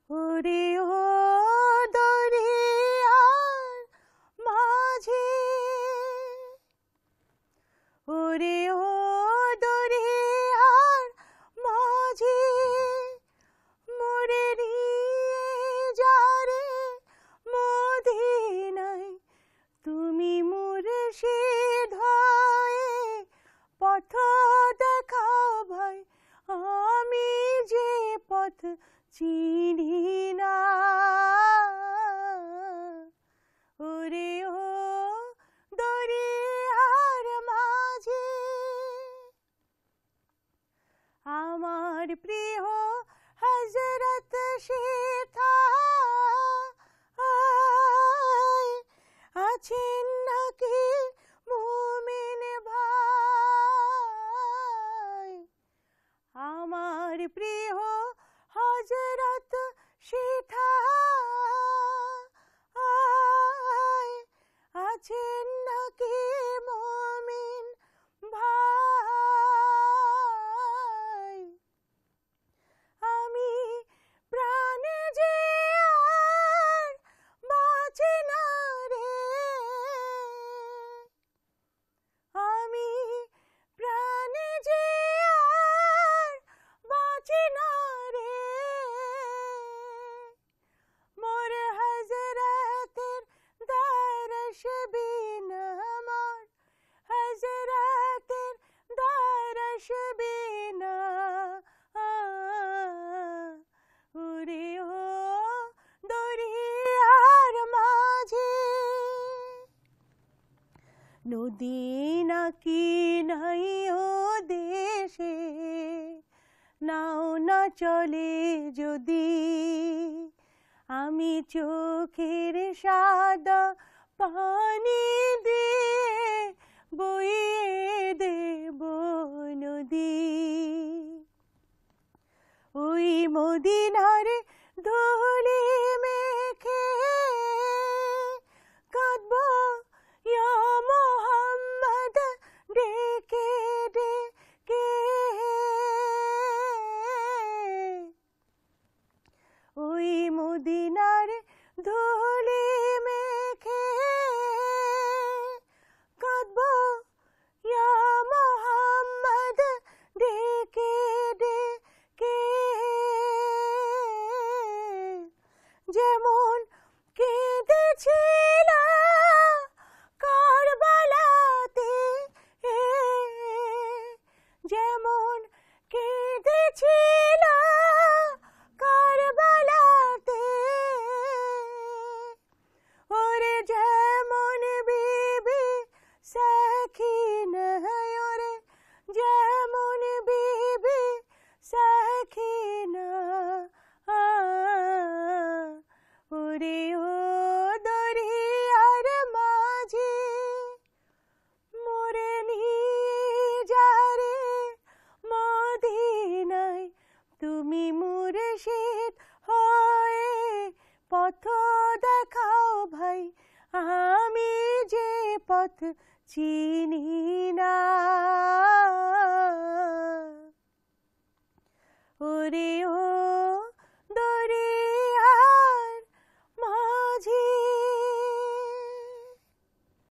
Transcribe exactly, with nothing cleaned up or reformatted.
ওরে ও দরিয়ার মাঝি, ওরে ও দরিয়ার মাঝি, মোরে নিয়ে যারে মদিনায়, তুমি মুর্শিদ হয়ে পথ দেখাও ভাই, আমি যে পথ চিনি না। ওরে ও দরিয়ার মাঝি, আমার প্রিয় হযরত সীতা আছেন নাকি মুমিন ভাই? আমার প্রিয় হযরত সীতা আছেন নাকি মুমিন ভাই? আমি প্রাণে যে আর বাঁচি না রে, আমি প্রাণে যে আর বাঁচি না রে, মোর হযরতের দরশ বিনা, মোর হযরতের দরশ বিনা। ওরে ও দরিয়ার মাঝি, নদী নাকি নাই ও দেশে, নাও না চলে যদি, আমি চোখের সাদা পানি দিয়ে বইয়ে দেব নদী। ওই মদিনার ধুলি মেখে কাঁদবো ইয়া মুহাম্মদ ডেকে ডেকে, ওই মদিনার ধুলি মেখে কাঁদবো ইয়া মুহাম্মদ ডেকে ডেকে। যেমন কেঁদেছিল কারবালাতে, যেমন কেঁদেছিল কারবালাতে, ওরে যেমন বিবি সাকিনা, ওরে যেমন বিবি সাকিনা। ওরে ও দরিয়ার মাঝি, মোরে নিয়ে যারে মদিনায়, তুমি মুর্শিদ হয়ে পথ দেখাও ভাই, আমি যে পথ চিনি না।